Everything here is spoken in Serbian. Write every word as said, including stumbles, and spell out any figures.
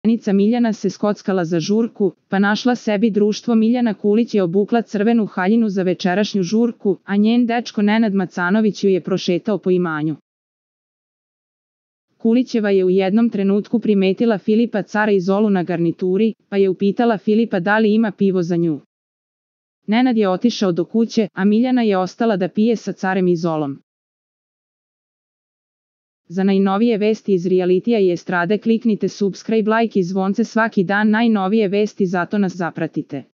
Poznanica Miljana se skockala za žurku, pa našla sebi društvo. Miljana Kulić je obukla crvenu haljinu za večerašnju žurku, a njen dečko Nenad Macanović ju je prošetao po imanju. Kulićeva je u jednom trenutku primetila Filipa Cara i Zolu na garnituri, pa je upitala Filipa da li ima pivo za nju. Nenad je otišao do kuće, a Miljana je ostala da pije sa Carem i Zolom. Za najnovije vesti iz realitija i estrade kliknite subscribe, like i zvonce svaki dan. Najnovije vesti, zato nas zapratite.